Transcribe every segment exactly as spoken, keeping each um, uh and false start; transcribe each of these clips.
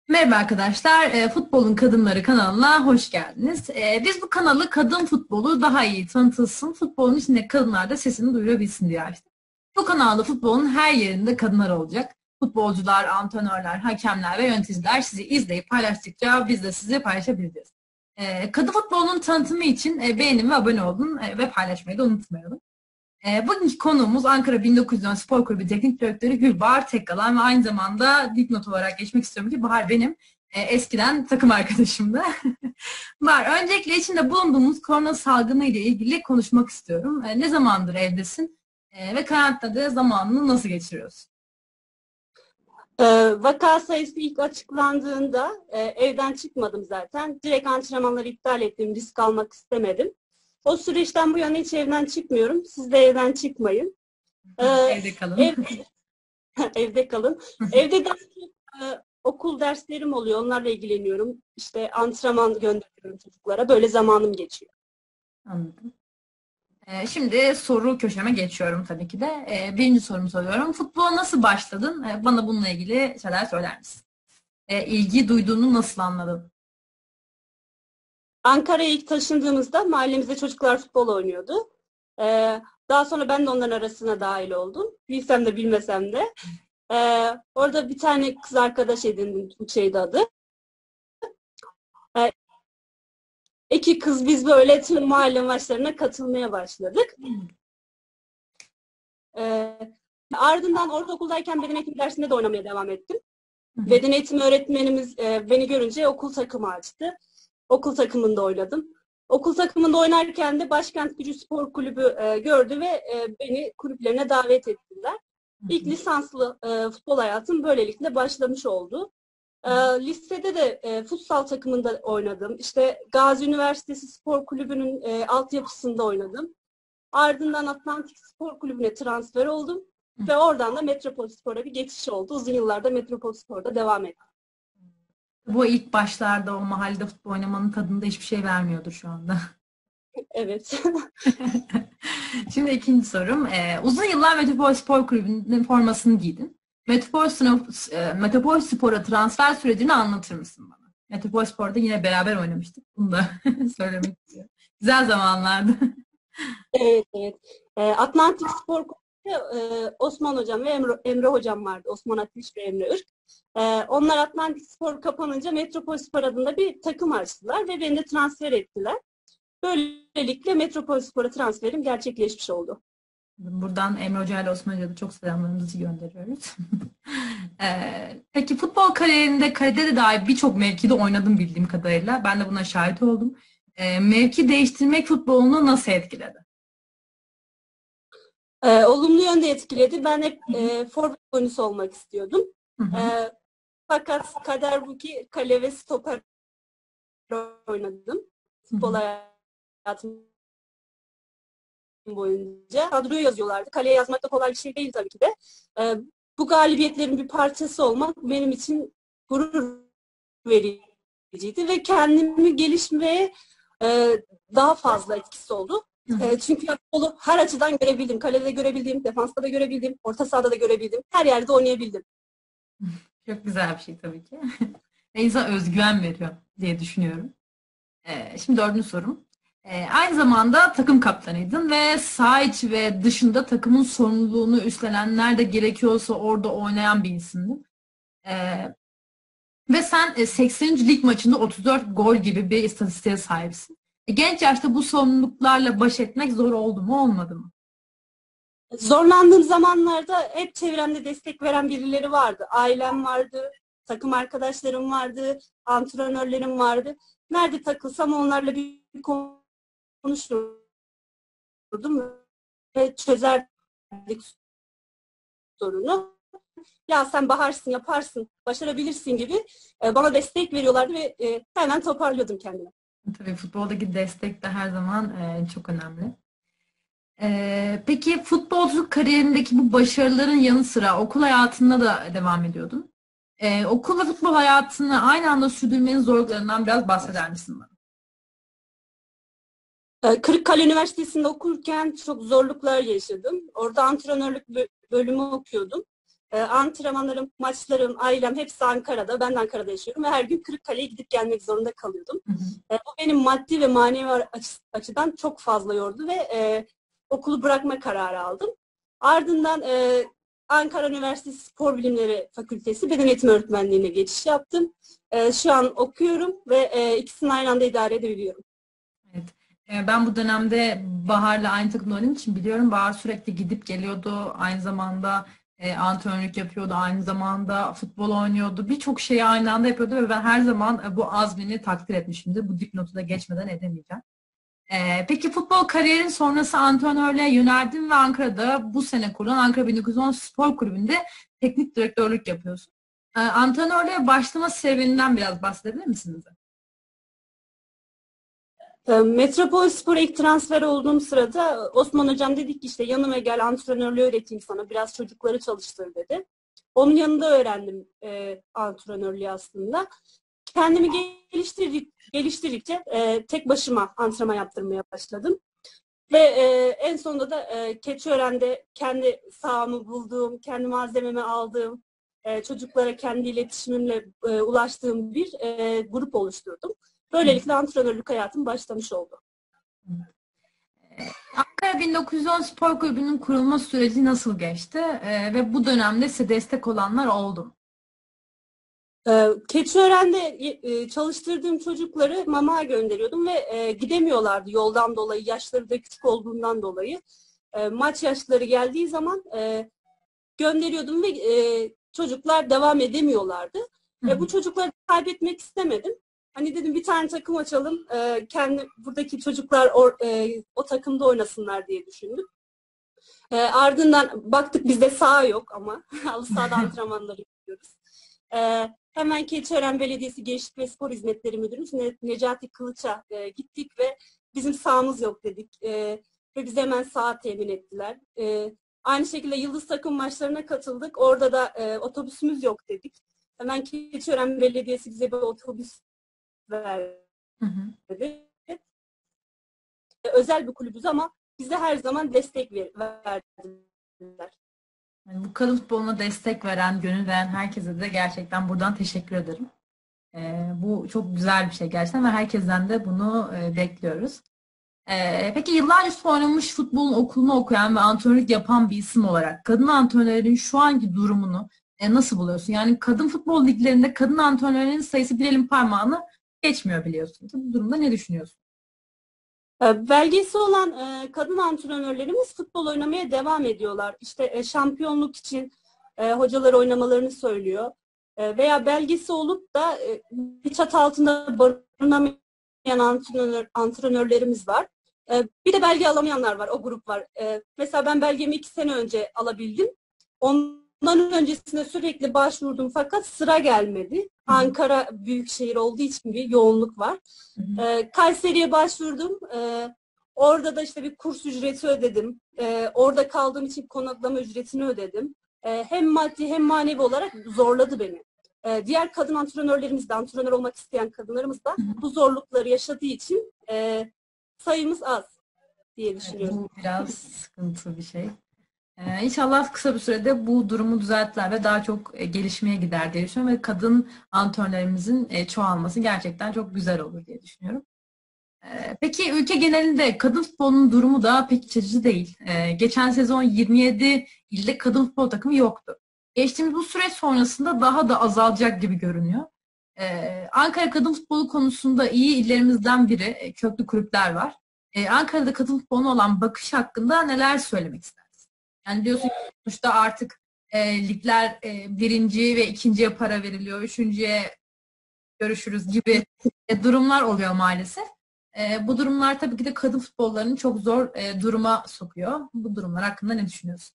Merhaba arkadaşlar, E, Futbolun Kadınları kanalına hoş geldiniz. E, biz bu kanalı kadın futbolu daha iyi tanıtılsın, futbolun içinde kadınlar da sesini duyurabilsin diye açtık. Bu kanalda futbolun her yerinde kadınlar olacak. Futbolcular, antrenörler, hakemler ve yöneticiler sizi izleyip paylaştıkça biz de sizi paylaşabileceğiz. E, kadın futbolunun tanıtımı için e, beğenin ve abone olun e, ve paylaşmayı da unutmayalım. E, bugünkü konuğumuz Ankara bin dokuz yüz on Spor Kulübü Teknik Direktörü Gülbahar Tekkalan ve aynı zamanda dipnot olarak geçmek istiyorum ki Bahar benim e, eskiden takım arkadaşımdı. Bahar, öncelikle içinde bulunduğumuz korona salgını ile ilgili konuşmak istiyorum. E, ne zamandır evdesin e, ve karantinada zamanını nasıl geçiriyorsun? Ee, vaka sayısı ilk açıklandığında e, evden çıkmadım zaten. Direkt antrenmanları iptal ettim, risk almak istemedim. O süreçten bu yana hiç evden çıkmıyorum. Siz de evden çıkmayın. Ee, Evde kalın. ev, evde kalın. Evde daha çok e, okul derslerim oluyor. Onlarla ilgileniyorum. İşte antrenman gönderiyorum çocuklara. Böyle zamanım geçiyor. Anladım. E, şimdi soru köşeme geçiyorum tabii ki de. E, birinci sorumu soruyorum. Futbola nasıl başladın? E, bana bununla ilgili şeyler söyler misin? E, ilgi duyduğunu nasıl anladın? Ankara'ya ilk taşındığımızda mahallemizde çocuklar futbol oynuyordu. Ee, daha sonra ben de onların arasına dahil oldum. Bilsem de bilmesem de. Ee, orada bir tane kız arkadaş edindim. Tuğçe'ydi adı. Ee, iki kız biz böyle tüm mahalle maçlarına katılmaya başladık. Ee, ardından ortaokuldayken beden eğitimi dersinde de oynamaya devam ettim. Beden eğitimi öğretmenimiz e, beni görünce okul takımı açtı. Okul takımında oynadım. Okul takımında oynarken de Başkent Gücü Spor Kulübü e, gördü ve e, beni kulüplerine davet ettiler. İlk lisanslı e, futbol hayatım böylelikle başlamış oldu. E, lisede de e, futsal takımında oynadım. İşte Gazi Üniversitesi Spor Kulübü'nün e, altyapısında oynadım. Ardından Atlantik Spor Kulübü'ne transfer oldum. Ve oradan da Metropolispor'a bir geçiş oldu. Uzun yıllarda Metropolispor'da devam ettim. Bu ilk başlarda o mahallede futbol oynamanın tadında hiçbir şey vermiyordur şu anda. Evet. Şimdi ikinci sorum. Ee, uzun yıllar Metropol Spor Kulübü'nün formasını giydin. Metropol, Sınıf- e, Metropol Spor'a transfer sürecini anlatır mısın bana? Metropol Spor'da yine beraber oynamıştık. Bunu da söylemek istiyorum. Güzel zamanlardı. Evet, evet. Ee, Atlantik Spor Kulübü'nde e, Osman Hocam ve Emre, Emre Hocam vardı. Osman Ateş ve Emre Irk. Ee, onlar Atlantik Spor kapanınca Metropol Spor adında bir takım açtılar ve beni de transfer ettiler. Böylelikle Metropol Spor'a transferim gerçekleşmiş oldu. Buradan Emre Hoca ile Osman Hoca'ya da çok selamlarımızı gönderiyoruz. Ee, peki futbol kariyerinde kalede de dair birçok mevkide oynadım bildiğim kadarıyla. Ben de buna şahit oldum. Ee, mevki değiştirmek futbolunu nasıl etkiledi? Ee, olumlu yönde etkiledi. Ben hep e, forvet oyuncusu olmak istiyordum. Hı hı. Ee, fakat kader bu ki kale ve stoper oynadım. Hı Futbol hı. hayatım boyunca. Kadroyu yazıyorlardı. Kaleye yazmak da kolay bir şey değil tabii ki de. Ee, bu galibiyetlerin bir parçası olmak benim için gurur vericiydi ve kendimi gelişmeye e, daha fazla etkisi oldu. Hı hı. E, çünkü futbolu her açıdan görebildim. Kalede görebildim, defansta da görebildim, orta sahada da görebildim. Her yerde oynayabildim. Çok güzel bir şey tabii ki. Ve insan özgüven veriyor diye düşünüyorum. Ee, şimdi dördüncü sorum. Ee, aynı zamanda takım kaptanıydın ve saha içi ve dışında takımın sorumluluğunu üstlenen, nerede gerekiyorsa orada oynayan bir insindin. Ee, Ve sen e, sekseninci lig maçında otuz dört gol gibi bir istatistiğe sahipsin. E, genç yaşta bu sorumluluklarla baş etmek zor oldu mu olmadı mı? Zorlandığım zamanlarda hep çevremde destek veren birileri vardı. Ailem vardı, takım arkadaşlarım vardı, antrenörlerim vardı. Nerede takılsam onlarla bir konuşurdum ve çözerdik sorunu. Ya sen baharsın, yaparsın, başarabilirsin gibi e, bana destek veriyorlardı ve e, hemen toparlıyordum kendimi. Tabii futboldaki destek de her zaman e, çok önemli. E, peki futbolculuk kariyerindeki bu başarıların yanı sıra okul hayatında da devam ediyordun. E, okul ve futbol hayatını aynı anda sürdürmenin zorluklarından biraz bahseder misin bana? E, Kırıkkale Üniversitesi'nde okurken çok zorluklar yaşadım. Orada antrenörlük bölümü okuyordum. E, antrenmanlarım, maçlarım, ailem hepsi Ankara'da. Ben de Ankara'da yaşıyorum ve her gün Kırıkkale'ye gidip gelmek zorunda kalıyordum. Hı hı. E, bu benim maddi ve manevi açı, açıdan çok fazla yordu ve e, okulu bırakma kararı aldım. Ardından e, Ankara Üniversitesi Spor Bilimleri Fakültesi Beden Eğitimi Öğretmenliğine geçiş yaptım. E, şu an okuyorum ve e, ikisini aynı anda idare edebiliyorum. Evet. E, Ben bu dönemde Bahar'la aynı takımda oynadığım için biliyorum. Bahar sürekli gidip geliyordu. Aynı zamanda e, antrenörlük yapıyordu. Aynı zamanda futbol oynuyordu. Birçok şeyi aynı anda yapıyordu ve ben her zaman e, bu azmini takdir etmişimdir. Bu dipnotu da geçmeden edemeyeceğim. E, peki futbol kariyerin sonrası antrenörlüğe yöneldin ve Ankara'da bu sene kurulan Ankara bin dokuz yüz on Spor Kulübü'nde teknik direktörlük yapıyorsun. E, antrenörlüğe başlama serüveninden biraz bahsedebilir misiniz? E, Metropolispor'a ilk transfer olduğum sırada Osman Hocam dedi ki işte yanıma gel antrenörlüğü öğreteyim sana. Biraz çocukları çalıştır dedi. Onun yanında öğrendim e, antrenörlüğü aslında. Kendimi geliştirdik, geliştirdikçe e, tek başıma antrenman yaptırmaya başladım. Ve e, en sonunda da e, Keçiören'de kendi sahamı bulduğum, kendi malzememi aldığım, e, çocuklara kendi iletişimimle e, ulaştığım bir e, grup oluşturdum. Böylelikle antrenörlük hayatım başlamış oldu. Ankara bin dokuz yüz on Spor Kulübü'nün kurulma süreci nasıl geçti? Ee, ve bu dönemde size destek olanlar oldu mu? Ee, Keçiören'de e, çalıştırdığım çocukları mamaya gönderiyordum ve e, gidemiyorlardı yoldan dolayı, yaşları da küçük olduğundan dolayı. E, maç yaşları geldiği zaman e, gönderiyordum ve e, çocuklar devam edemiyorlardı. Hı E, hı. bu çocukları kaybetmek istemedim. Hani dedim bir tane takım açalım, e, kendi buradaki çocuklar or, e, o takımda oynasınlar diye düşündüm. E, ardından baktık bizde saha yok ama halı sahada antrenmanları yapıyoruz. E, hemen Keçiören Belediyesi Gençlik ve Spor Hizmetleri Müdürümüz Ne- Necati Kılıç'a e, gittik ve bizim sahamız yok dedik. E, ve bize hemen saha temin ettiler. E, aynı şekilde Yıldız takım maçlarına katıldık. Orada da e, otobüsümüz yok dedik. Hemen Keçiören Belediyesi bize bir otobüs verdi. Hı hı. E, özel bir kulübüz ama bize her zaman destek ver, verdiler. Yani bu kadın futboluna destek veren, gönül veren herkese de gerçekten buradan teşekkür ederim. Ee, bu çok güzel bir şey gerçekten ve herkesten de bunu e, bekliyoruz. Ee, peki yıllarca spor oynamış, futbolun okulunu okuyan ve antrenörlük yapan bir isim olarak kadın antrenörlerin şu anki durumunu e, nasıl buluyorsun? Yani kadın futbol liglerinde kadın antrenörlerin sayısı bir elin parmağını geçmiyor biliyorsun. Bu durumda ne düşünüyorsun? E, Belgesi olan e, kadın antrenörlerimiz futbol oynamaya devam ediyorlar. İşte e, şampiyonluk için e, hocalar oynamalarını söylüyor. E, veya belgesi olup da e, bir çatı altında barınamayan antrenör, antrenörlerimiz var. E, bir de belge alamayanlar var, o grup var. E, mesela ben belgemi iki sene önce alabildim. Ondan öncesinde sürekli başvurdum fakat sıra gelmedi. Hı hı. Ankara büyük şehir olduğu için bir yoğunluk var. Hı hı. Ee, Kayseri'ye başvurdum. Ee, orada da işte bir kurs ücreti ödedim. Ee, orada kaldığım için konaklama ücretini ödedim. Ee, hem maddi hem manevi olarak zorladı beni. Ee, diğer kadın antrenörlerimiz de, antrenör olmak isteyen kadınlarımız da bu zorlukları yaşadığı için e, sayımız az diye Evet, düşünüyorum. bu biraz sıkıntı bir şey. Ee, İnşallah kısa bir sürede bu durumu düzelttiler ve daha çok e, gelişmeye gider diye düşünüyorum ve kadın antrenörlerimizin e, çoğalması gerçekten çok güzel olur diye düşünüyorum. Ee, Peki ülke genelinde kadın futbolunun durumu da pek iç açıcı değil. Ee, Geçen sezon yirmi yedi ilde kadın futbol takımı yoktu. Geçtiğimiz bu süreç sonrasında daha da azalacak gibi görünüyor. Ee, Ankara kadın futbolu konusunda iyi illerimizden biri, e, köklü kulüpler var. Ee, Ankara'da kadın futboluna olan bakış hakkında neler söylemek istersin? Yani diyorsun ki sonuçta artık e, ligler e, birinci ve ikinciye para veriliyor, üçüncüye görüşürüz gibi e, durumlar oluyor maalesef. E, bu durumlar tabii ki de kadın futbollarını çok zor e, duruma sokuyor. Bu durumlar hakkında ne düşünüyorsun?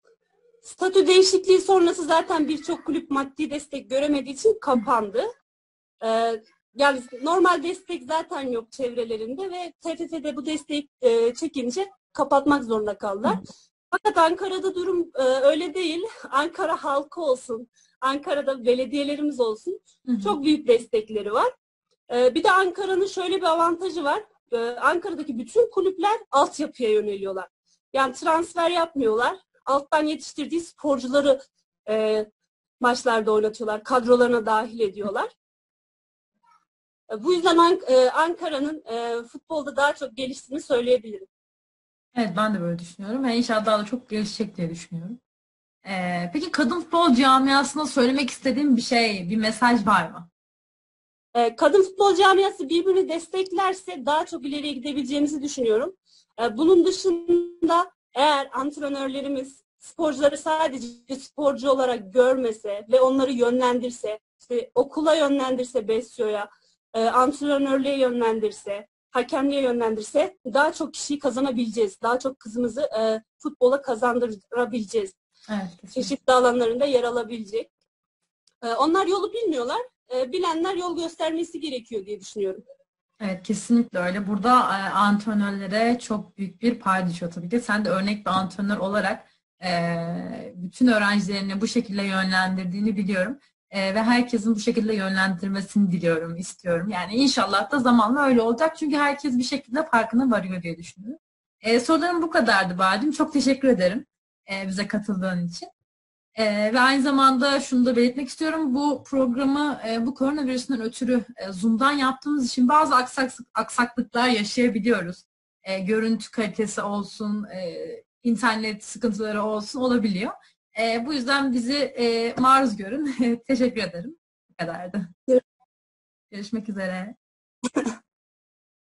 Statü değişikliği sonrası zaten birçok kulüp maddi destek göremediği için kapandı. Ee, yani normal destek zaten yok çevrelerinde ve T F F'de bu desteği e, çekince kapatmak zorunda kaldılar. Fakat Ankara'da durum e, öyle değil. Ankara halkı olsun, Ankara'da belediyelerimiz olsun Hı hı. çok büyük destekleri var. E, bir de Ankara'nın şöyle bir avantajı var. E, Ankara'daki bütün kulüpler altyapıya yöneliyorlar. Yani transfer yapmıyorlar. Alttan yetiştirdiği sporcuları e, maçlarda oynatıyorlar. Kadrolarına dahil ediyorlar. E, bu yüzden An- e, Ankara'nın e, futbolda daha çok geliştiğini söyleyebilirim. Evet, ben de böyle düşünüyorum. Ve inşallah daha da çok gelişecek diye düşünüyorum. Ee, peki kadın futbol camiasına söylemek istediğin bir şey, bir mesaj var mı? E, kadın futbol camiası birbirini desteklerse daha çok ileriye gidebileceğimizi düşünüyorum. E, bunun dışında eğer antrenörlerimiz sporcuları sadece sporcu olarak görmese ve onları yönlendirse, işte okula yönlendirse, Besyo'ya, e, antrenörlüğe yönlendirse, hakemliğe yönlendirse daha çok kişiyi kazanabileceğiz. Daha çok kızımızı e, futbola kazandırabileceğiz. Evet, kesinlikle. Çeşitli alanlarında yer alabilecek. E, onlar yolu bilmiyorlar. E, bilenler yol göstermesi gerekiyor diye düşünüyorum. Evet, kesinlikle öyle. Burada e, antrenörlere çok büyük bir pay düşüyor tabii ki. Sen de örnek bir antrenör olarak e, bütün öğrencilerini bu şekilde yönlendirdiğini biliyorum. E, ve herkesin bu şekilde yönlendirmesini diliyorum, istiyorum. Yani inşallah da zamanla öyle olacak. Çünkü herkes bir şekilde farkına varıyor diye düşünüyorum. E, sorularım bu kadardı Badem. Çok teşekkür ederim e, bize katıldığın için. Ee, ve aynı zamanda şunu da belirtmek istiyorum. Bu programı e, bu koronavirüsünden ötürü e, Zoom'dan yaptığımız için bazı aksak, aksaklıklar yaşayabiliyoruz. E, görüntü kalitesi olsun, e, internet sıkıntıları olsun olabiliyor. E, bu yüzden bizi e, maruz görün. Teşekkür ederim. Bu kadardı. Görüşmek üzere.